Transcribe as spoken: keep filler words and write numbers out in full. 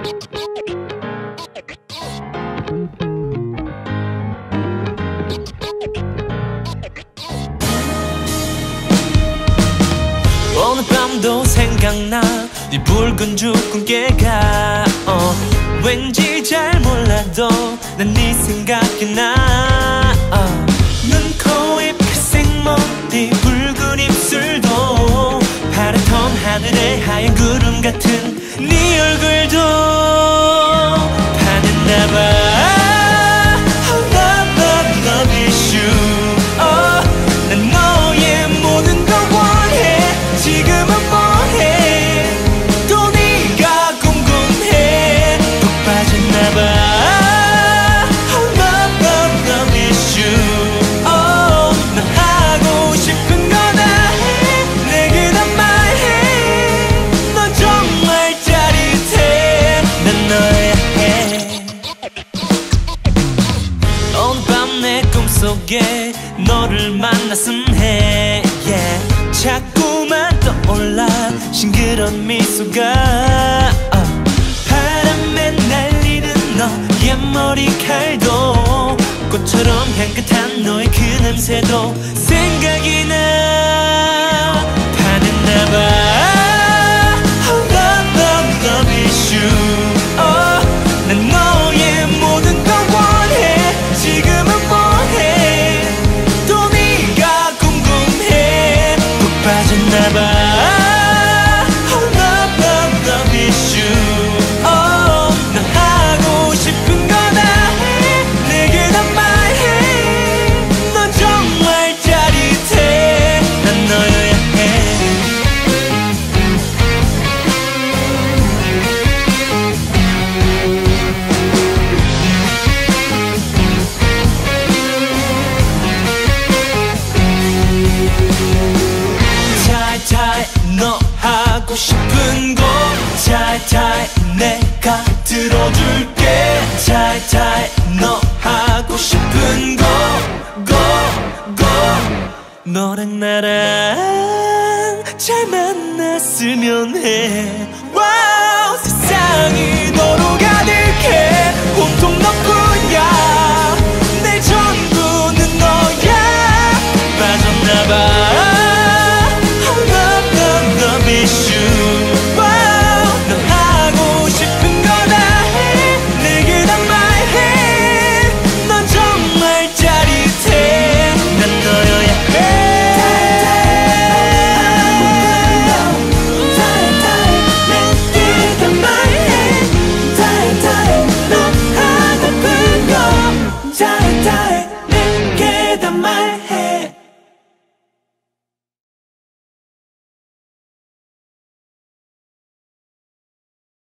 오늘 밤도 생각나 네 붉은 주근깨가 어, 왠지 잘 몰라도 난 네 생각이 나 어. 눈, 코, 입, 갈색 머리, 붉은 입술도 파랗던 하늘의 하얀 구름 같은 네 얼굴도 반했나봐. Oh, love, love, love is you. oh, 난 너의 모든 걸 원해. 지금은 뭐해? 또 네가 궁금해. 푹 빠졌나봐. Oh, love, love, love is you. oh, 난 하고 싶은 거 다 해. 내게 다 말해. 넌 정말 짜릿해. 난 너야 해. 오늘 밤 내 꿈속에 너를 만났음 해. yeah. 자꾸만 떠올라 싱그러운 미소가 어. 바람에 날리는 너의 머리칼도 꽃처럼 향긋한 너의 그 냄새도 생각이 나. 반했나봐. Oh, love, love, love is you. oh, 난 너의 모든 걸 원해. 지금은 뭐해? 또 네가 궁금해. 푹 빠졌나봐. Oh, love, love, love is you. oh, 난 하고 싶은 거 다 해. 내게 다 말해. 넌 정말 짜릿해. 난 너여야 해. 잘잘 너 하고 싶은 거 잘잘 내가 들어줄게. 잘잘 너 하고 싶은 거 go go. 너랑 나랑 잘 만났으면 해. 와우, 세상이 너로 가득해. 온통 너뿐이야. 내 전부는 너야. 빠졌나봐.